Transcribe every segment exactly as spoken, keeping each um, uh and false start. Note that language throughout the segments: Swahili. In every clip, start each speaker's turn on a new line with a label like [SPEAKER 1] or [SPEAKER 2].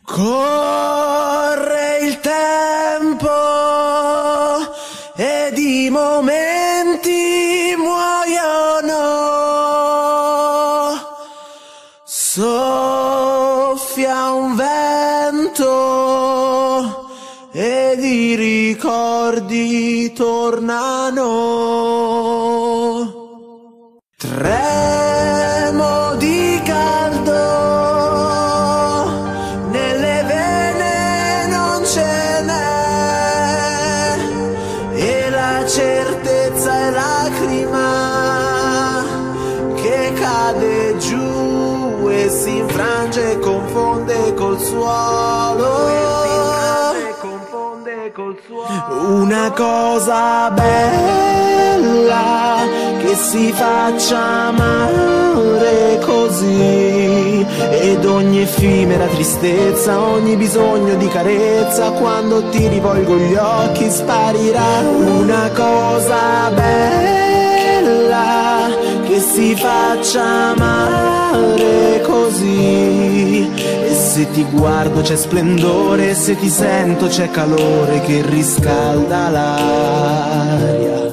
[SPEAKER 1] Corre il tempo ed i momenti muoiono, soffia un vento ed i ricordi tornano. Tremo di caldo, nelle vene non ce n'è, e la certezza è lacrima che cade giù e si infrange e confonde col suolo. Una cosa bella che si faccia amare così, ed ogni effimera tristezza, ogni bisogno di carezza, quando ti rivolgo gli occhi sparirà. Una cosa bella che si faccia amare così, e se ti guardo c'è splendore, se ti sento c'è calore che riscalda l'aria.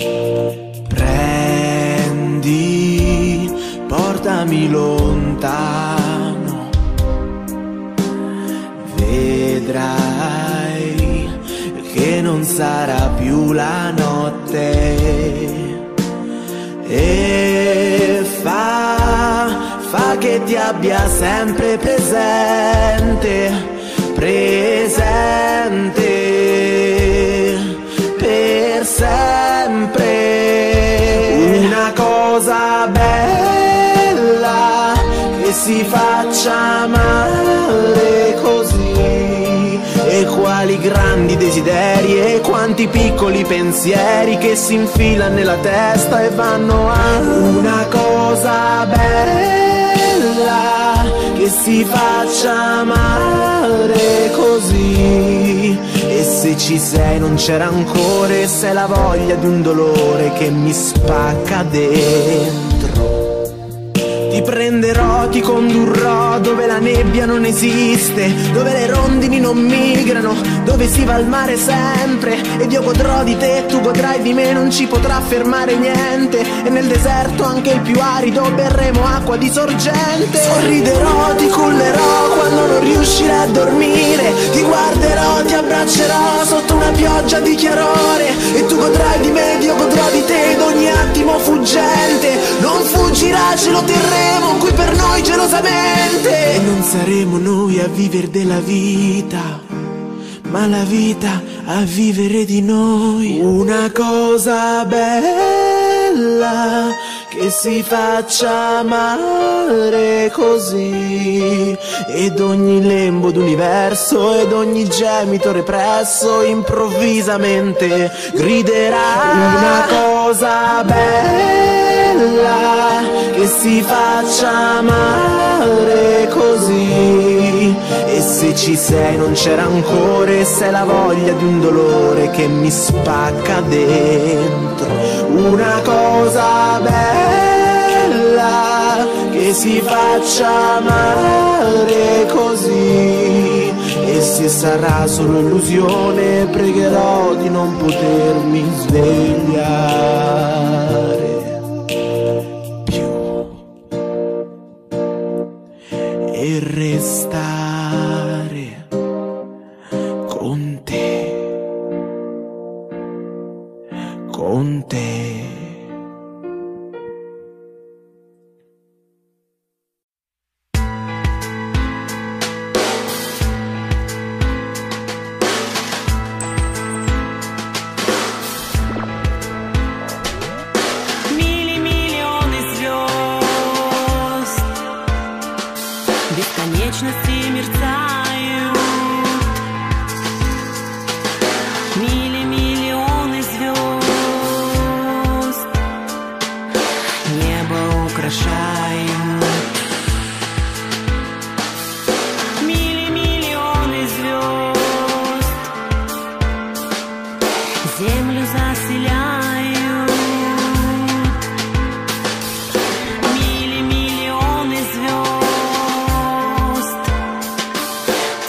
[SPEAKER 1] Prendi, portami lontano, vedrai che non sarà più la notte, e fa, fa che ti abbia sempre presente, presente, per sempre. Una cosa bella che si faccia amare così, e quali grandi desideri e quanti piccoli pensieri che si infilano nella testa e vanno a. Una cosa bella che si faccia amare così, e se ci sei non c'è rancore, se è la voglia di un dolore che mi spacca dentro. Ti prenderò, ti condurrò dove la nebbia non esiste, dove le rondini non migrano, dove si va al mare sempre, ed io godrò di te, tu godrai di me, non ci potrà fermare niente, e nel deserto anche il più arido berremo acqua di sorgente. Sorriderò, ti cullerò quando non riuscirai a dormire, ti guarderò, ti abbraccerò sotto una pioggia di chiarore, e tu godrai di me ed io godrò di te, ed ogni attimo fuggente non fuggirà, ce lo terremo qui per noi gelosamente. E non saremo noi a vivere della vita, ma la vita a vivere di noi. Una cosa bella che si faccia amare così, ed ogni lembo d'universo ed ogni gemito represso improvvisamente griderà. Una cosa bella che si faccia amare così, e se ci sei non c'è rancore, se è la voglia di un dolore che mi spacca dentro. Una cosa bella che si faccia amare così, e se sarà solo illusione pregherò di non potermi svegliare e restare con te, con te.
[SPEAKER 2] Бесконечности мерцают мили миллионы звезд, небо украшают мили миллионы звезд, землю заселяют мили миллионы звезд.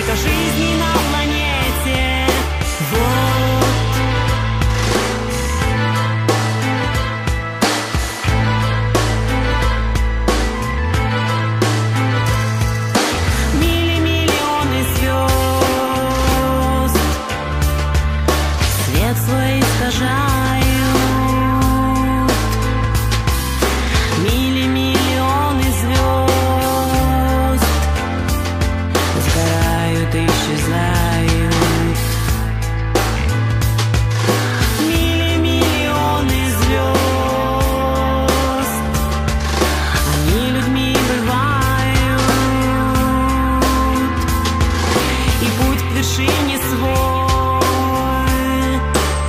[SPEAKER 2] Сколько жизней на планете. Вот. Мили-миллионы звезд свет свой искажают. Мили-миллионы звезд сгорают и исчезают. Мили-миллионы звезд, они людьми бывают, и путь к вершине свой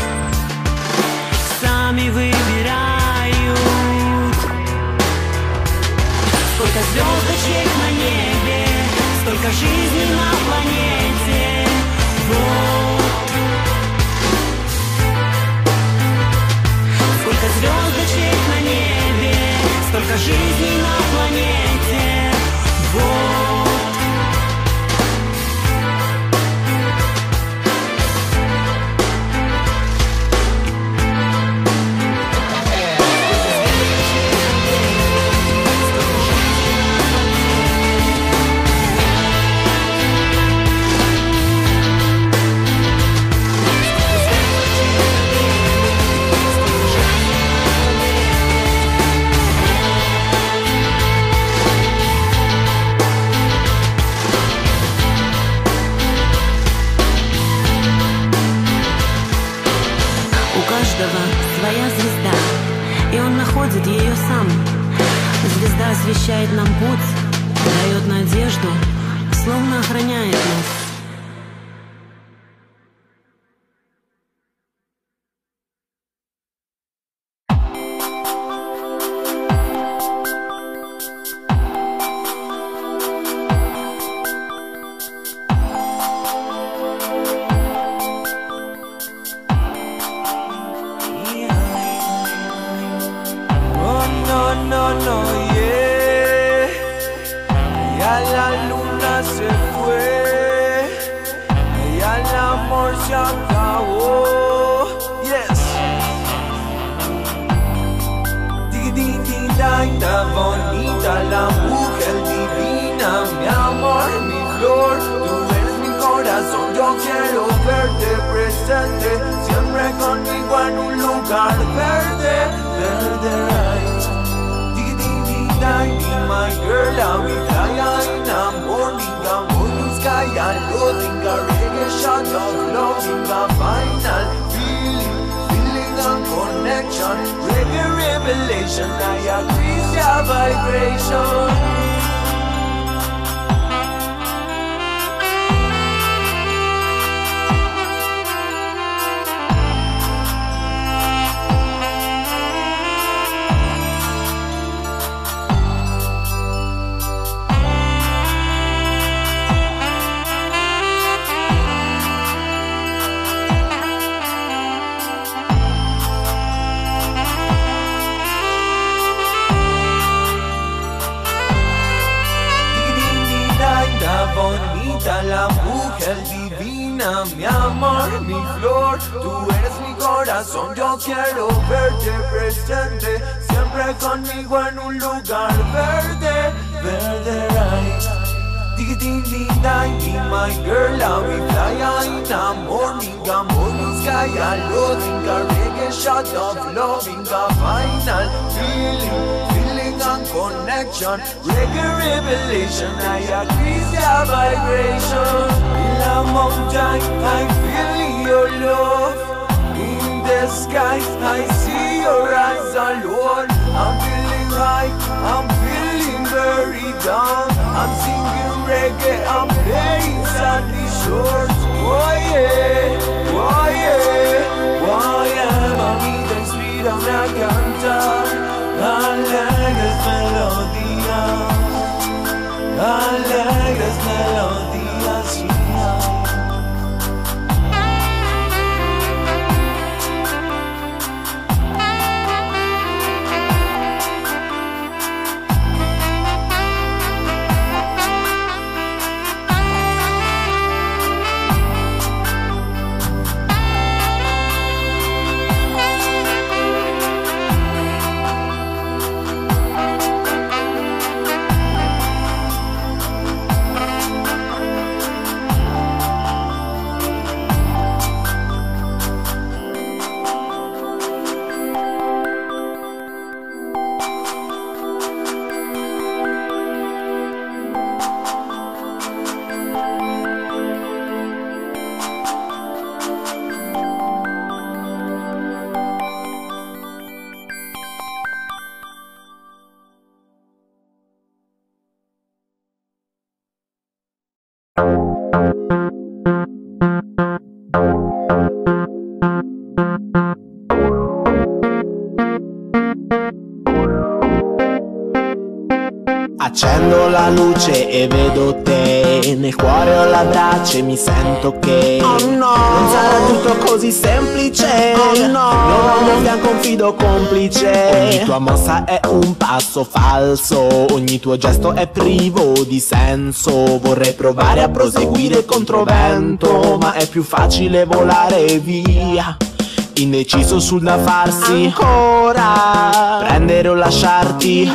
[SPEAKER 2] сами выбирают. Сколько звездочек на небе, столько жизней на планете. Вот. Сколько звездочек на небе, столько жизней на планете. Вот. У каждого своя звезда, и он находит ее сам. Звезда освещает нам путь, дает надежду, словно охраняет нас.
[SPEAKER 1] Oh no, no, no, yeah. Ya la luna se fue, ya el amor se acabó. Yes. Tiguititita, bonita, la mujer divina, mi amor, mi flor. Tú eres mi corazón, yo quiero verte presente, siempre conmigo en un lugar verde, verde right. Tiguititita, my girl, I'll be flying, I'm morning, I'm morning sky, I'm loading a reggae shot of loving a final feeling, feeling and connection, reggae revelation, I agree, your vibration. Bonita, la mujer divina, mi amor, mi flor. Tú eres mi corazón, yo quiero verte presente, siempre conmigo en un lugar verde, verde right. Tiguititita, my girl, I'll be flying, I'm morning, I'm morning sky, I'm loading a reggae shot of loving a final feeling, feeling and connection, reggae revelation, I agree, your vibration. In the mountain, I'm feeling your love. In the sky, I see your eyes alone. I'm feeling high, I'm feeling very down. I'm singing reggae, I'm playing sandy shores. Oh yeah, oh yeah, oh yeah. Mami, tan sweet, I'm not cantar. Alegres melodías, alegres melodías, yeah. Accendo la luce e vedo te, nel cuore ho la braccia e mi sento che oh no, non sarà tutto così semplice. Oh no, non ho al mio fianco un fido complice. Ogni tua mossa è un passo falso, ogni tuo gesto è privo di senso. Vorrei provare a proseguire contro vento, ma è più facile volare via. Indeciso sul da farsi ancora, prendere o lasciarti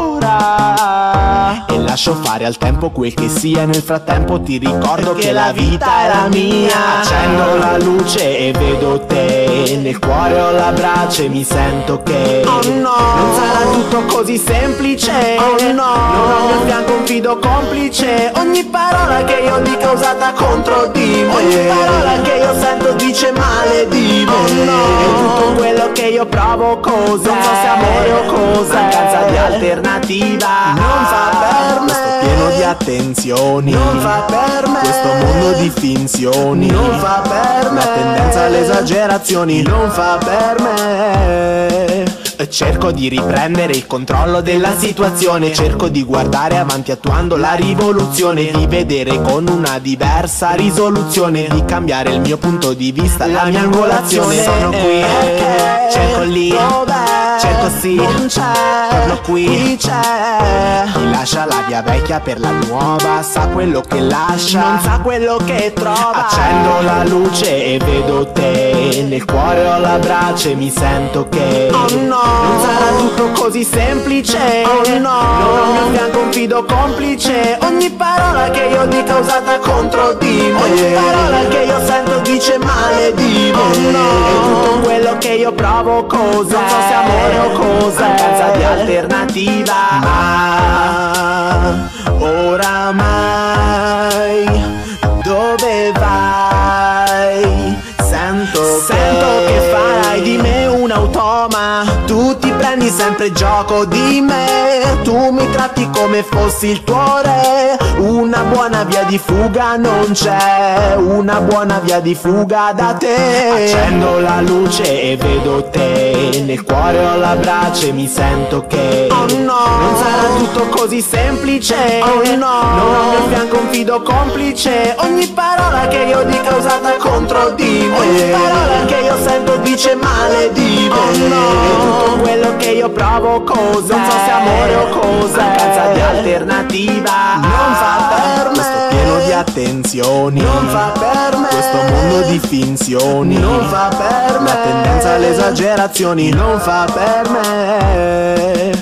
[SPEAKER 1] ora. E lascio fare al tempo quel che sia. Nel frattempo ti ricordo che la vita era mia. Accendo la luce e vedo te, nel cuore ho la braccia e mi sento che oh no, non sarà tutto così semplice. Oh no, non ho al mio fianco un fido complice. Ogni parola che io dico è usata contro di me. Ogni parola che io sento dice male di me. Oh no, e tutto quello che io provo cos'è? Non so se amore o cos'è. Mancanza di alternativa. Non fa per me. Questo pieno di attenzioni. Non fa per me. Questo mondo di finzioni. Non fa per me. La tendenza alle esagerazioni. Non fa per me. Cerco di riprendere il controllo della situazione. Cerco di guardare avanti attuando la rivoluzione, di vedere con una diversa risoluzione, di cambiare il mio punto di vista, la mia angolazione. Sono qui, cerco lì, cerco sì, torno qui. Chi lascia la via vecchia per la nuova sa quello che lascia, non sa quello che trova. Accendo la luce e vedo te, nel cuore ho la braccia e mi sento che oh no, non sarà tutto così semplice. Oh no, non ho al mio fianco un fido complice. Ogni parola che io dico è usata contro di me. Ogni parola che io sento dice male di me. Oh no, e tutto quello che io provo cos'è? Non so se amore o cos'è. Mancanza di alternativa. Ma oramai dove vai? Sento, Sento che, che farai di me un automa. Tu ti prendi sempre gioco di me. Tu mi tratti come fossi il tuo re. Una buona via di fuga non c'è. Una buona via di fuga da te. Accendo la luce e vedo te, nel cuore ho la braccia e mi sento che oh no, non sarà tutto così semplice. Oh no, non ho al mio fianco un fido complice. Ogni parola che io dico è usata contro di me. Ogni parola che io sento dice male di me. Oh no, e tutto quello che io provo cos'è? Non so se amore o cos'è. Mancanza di alternativa. Non fa per me. Questo pieno di attenzioni. Non fa per me. Questo mondo di finzioni. Non fa per me. La tendenza alle esagerazioni. Non fa per me.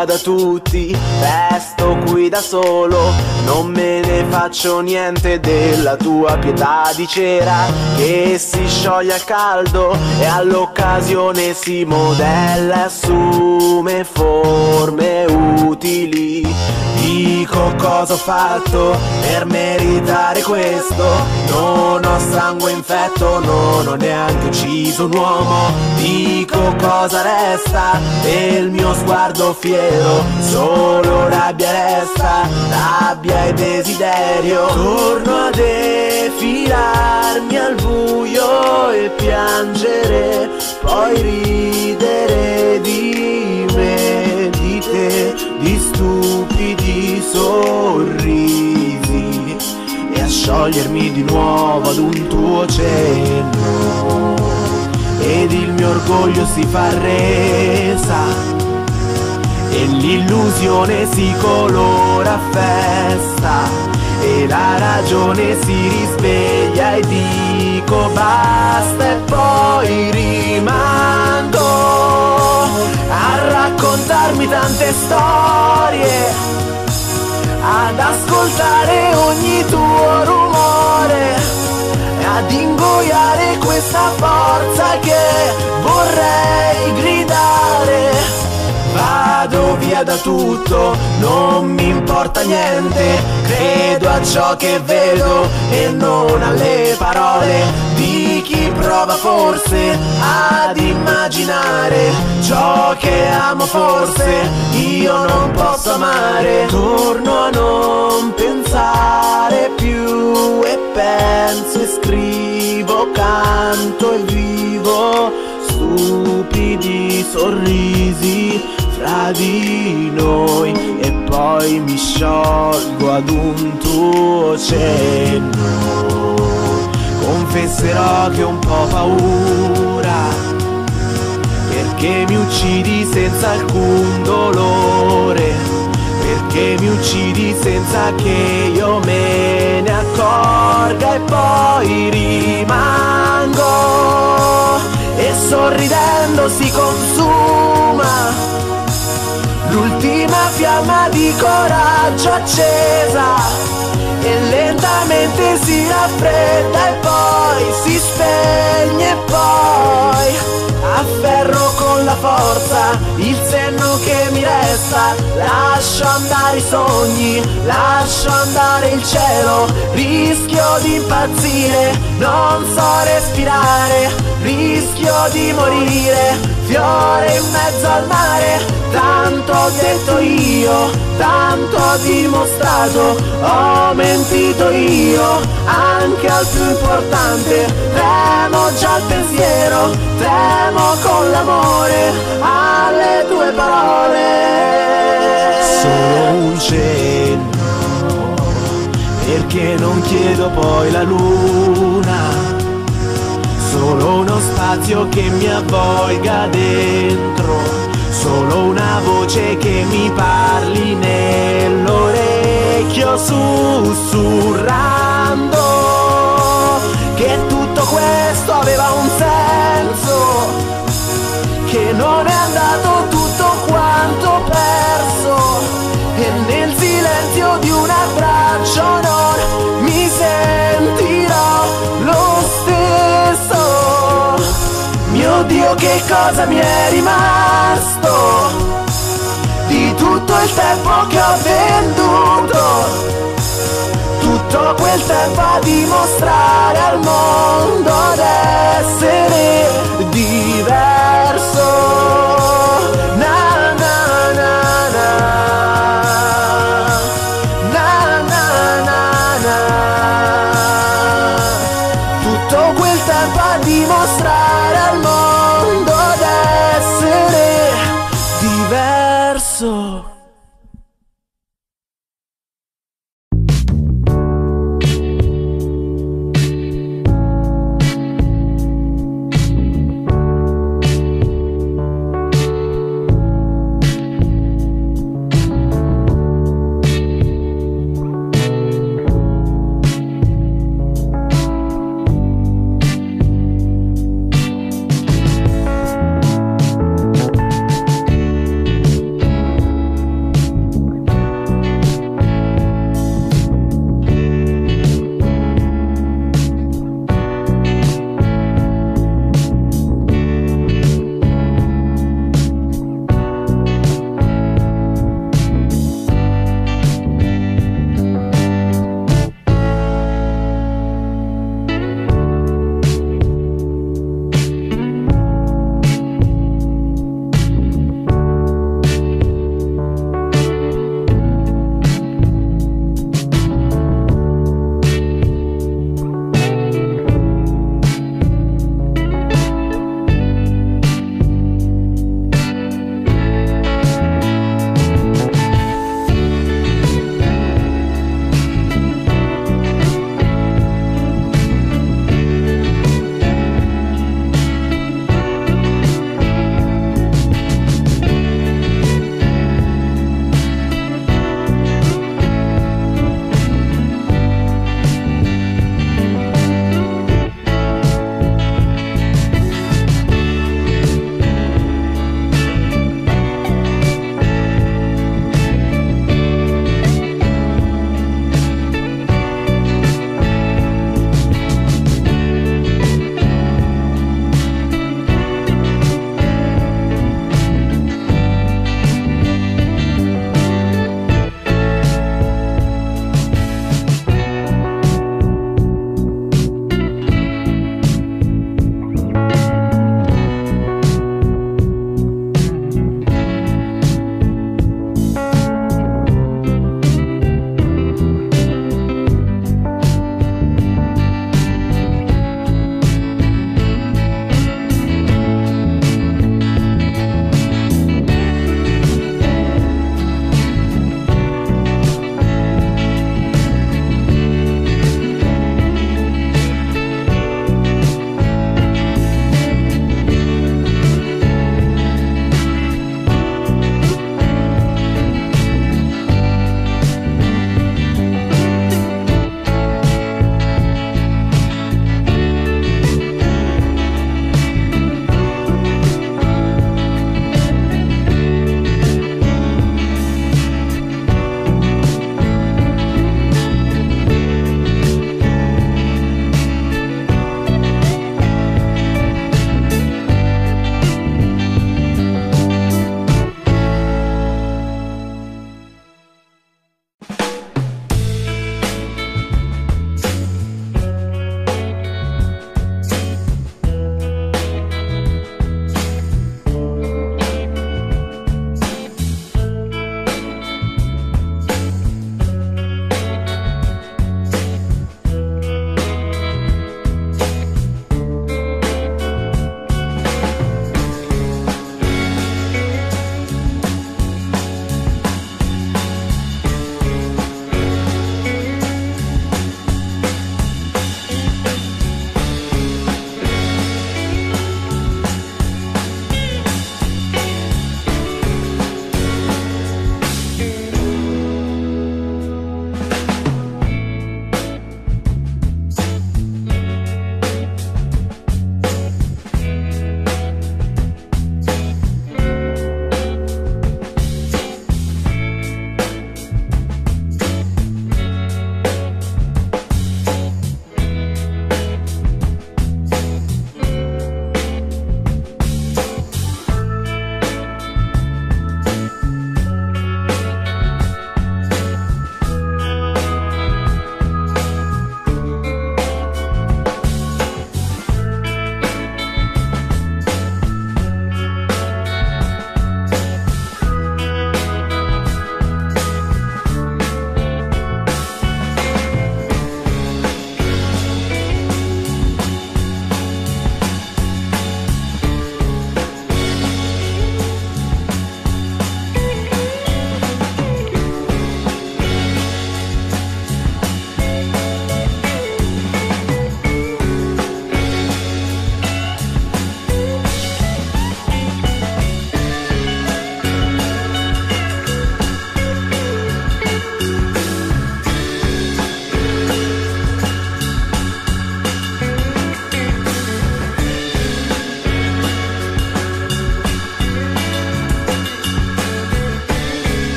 [SPEAKER 1] via da tutti, resto qui da solo, non me ne faccio niente della tua pietà di cera che si scioglie al caldo e all'occasione si modella e assume forme utili. Dico cosa ho fatto per meritare questo, non ho sangue infetto, non ho neanche ucciso un uomo. Dico cosa resta del mio sguardo fiero, solo rabbia resta, rabbia e desiderio. Torno a defilarmi al buio e piangere, poi ridere di me, di te, di stupidi sorrisi e a sciogliermi di nuovo ad un tuo cenno. Ed il mio orgoglio si fa resa e l'illusione si colora a festa e la ragione si risveglia e dico basta e poi rimango a raccontarmi tante storie, ad ascoltare ogni tuo rumore e ad ingoiare questa forza che vorrei gridare. Vado via da tutto, non mi importa niente, credo a ciò che vedo e non alle parole di chi prova forse ad immaginare ciò che amo. Forse io non posso amare, torno a non pensare più e penso e scrivo, canto e vivo stupidi sorrisi fra di noi e poi mi sciolgo ad un tuo cenno. Confesserò che ho un po' paura perché mi uccidi senza alcun dolore, perché mi uccidi senza che io me ne accorga e poi rimango e sorridendo si consuma l'ultima fiamma di coraggio accesa e lentamente si raffredda e poi si spegne e poi afferro con la forza il senno che mi resta, lascio andare i sogni, lascio andare il cielo, rischio di impazzire, non so respirare, rischio di morire, fiore in mezzo al mare. Tanto ho detto io, tanto ho dimostrato, ho mentito io, anche al più importante, tremo già al pensiero, tremo con l'amore alle tue parole. Solo un cenno, perché non chiedo poi la luna, solo uno spazio che mi avvolga dentro, solo una voce che mi parli nell'orecchio sussurrando che tutto questo aveva un senso, che non è andato tutto quanto perso e nel silenzio di un abbraccio non mi sentirò lo stesso. Mio Dio, che cosa mi è rimasto di tutto il tempo che ho venduto, tutto quel tempo a dimostrare al mondo d'essere diverso. Na na na na, na na na na, tutto quel tempo a dimostrare al mondo d'essere diverso.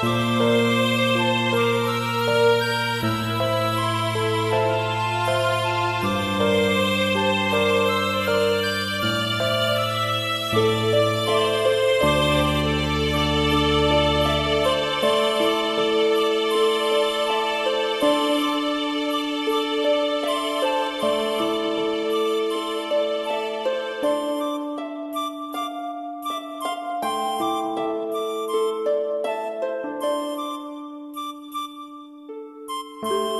[SPEAKER 1] you.